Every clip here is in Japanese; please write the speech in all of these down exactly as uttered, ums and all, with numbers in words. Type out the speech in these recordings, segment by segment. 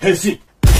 変身。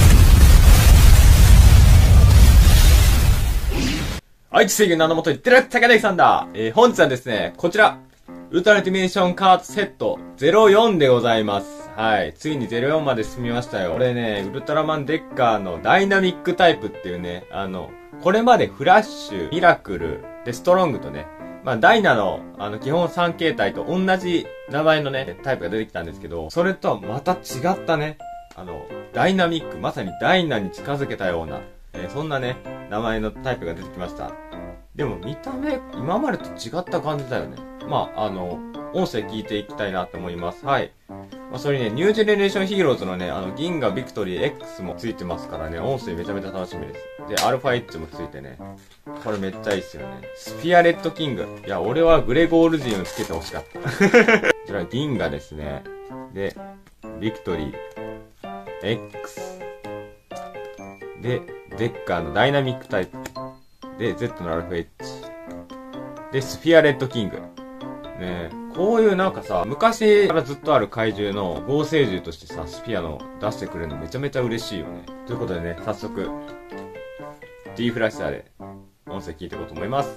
愛知制御のもと言ってる高田さんだ。えー、本日はですね、こちら、ウルトラディメンションカードセットゼロよんでございます。はい。ついにゼロよんまで進みましたよ。これね、ウルトラマンデッカーのダイナミックタイプっていうね、あの、これまでフラッシュ、ミラクル、で、ストロングとね、まあ、ダイナの、あの、基本さん形態と同じ名前のね、タイプが出てきたんですけど、それとはまた違ったね、あの、ダイナミック、まさにダイナに近づけたような、えー、そんなね、名前のタイプが出てきました。でも見た目、今までと違った感じだよね。まあ、あの、音声聞いていきたいなと思います。はい。まあ、それにね、ニュージェネレーションヒーローズのね、あの、銀河ビクトリー X もついてますからね、音声めちゃめちゃ楽しみです。で、アルファエッジもついてね、これめっちゃいいっすよね。スピアレッドキング。いや、俺はグレゴールジンをつけてほしかった。こちら銀河ですね。で、ビクトリー X。で、デッカーのダイナミックタイプ。で、Z のアルファエッジ。で、スフィアレッドキング。ねえ、こういうなんかさ、昔からずっとある怪獣の合成獣としてさ、スフィアの出してくれるのめちゃめちゃ嬉しいよね。ということでね、早速、D フラッシャーで音声聞いていこうと思います。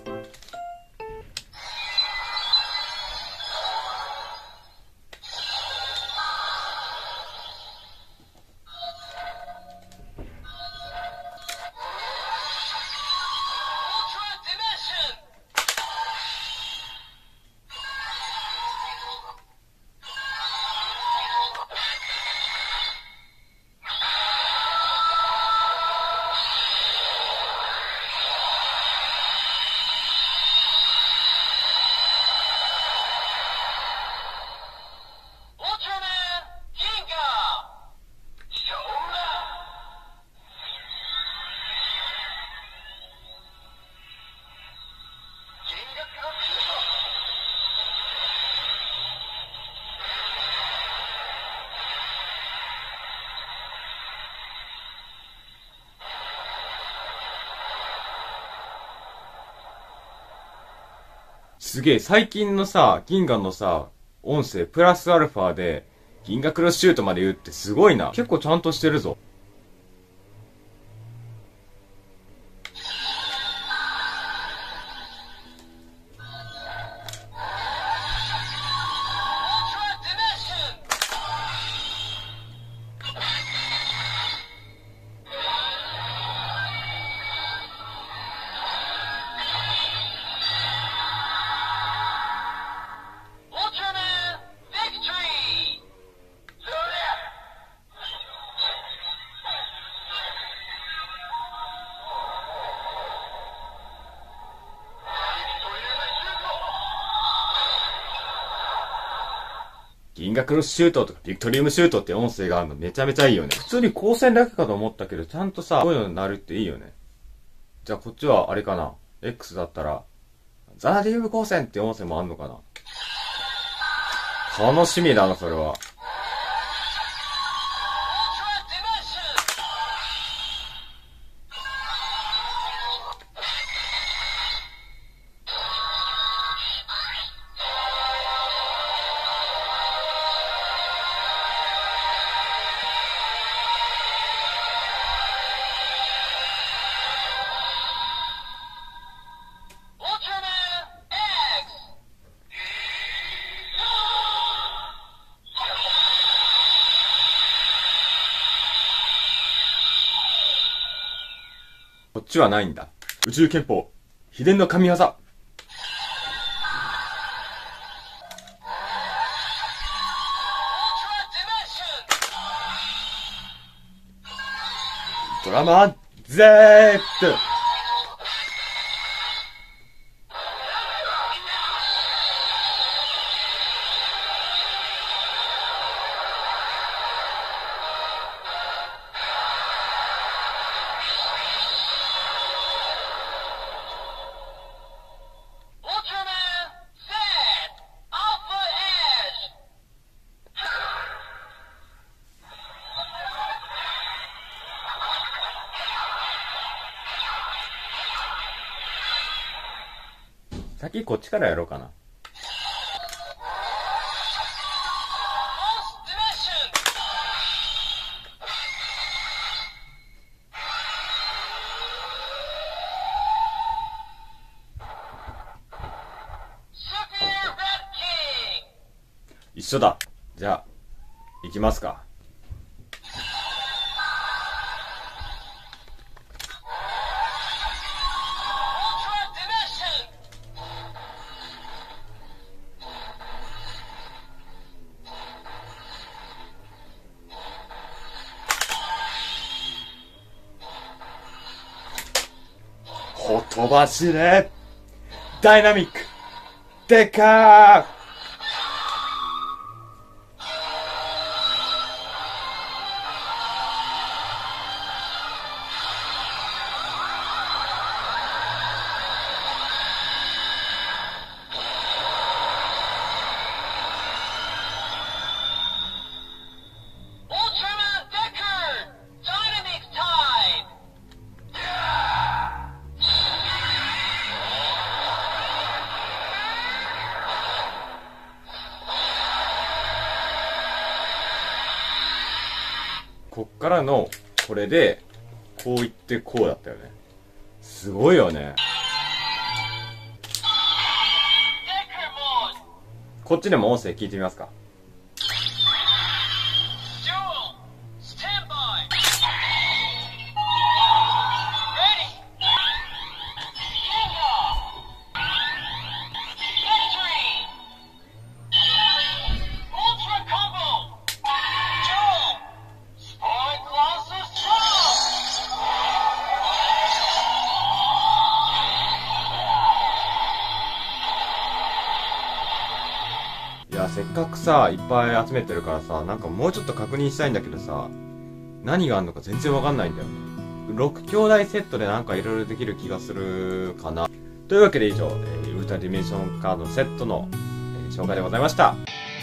すげえ、最近のさ、銀河のさ、音声プラスアルファで、銀河クロスシュートまで言うってすごいな。結構ちゃんとしてるぞ。銀河クロスシュートとかビクトリウムシュートって音声があるのめちゃめちゃいいよね。普通に光線だけかと思ったけど、ちゃんとさ、こういうのになるっていいよね。じゃあこっちはあれかな。X だったら、ザナディウム光線って音声もあんのかな。楽しみだな、それは。こっちはないんだ。宇宙憲法。秘伝の神業。ドラマ Z。先こっちからやろうかな。 一緒だ。じゃあ、行きますか。ほとばしれダイナミックでかー。こっからの、これで、こういってこうだったよね。すごいよね。こっちでも音声聞いてみますか。いや、せっかくさ、いっぱい集めてるからさ、なんかもうちょっと確認したいんだけどさ、何があんのか全然わかんないんだよね。ろく兄弟セットでなんかいろいろできる気がするかな。というわけで以上、えー、ウルトラディメンションカードセットの、えー紹介でございました。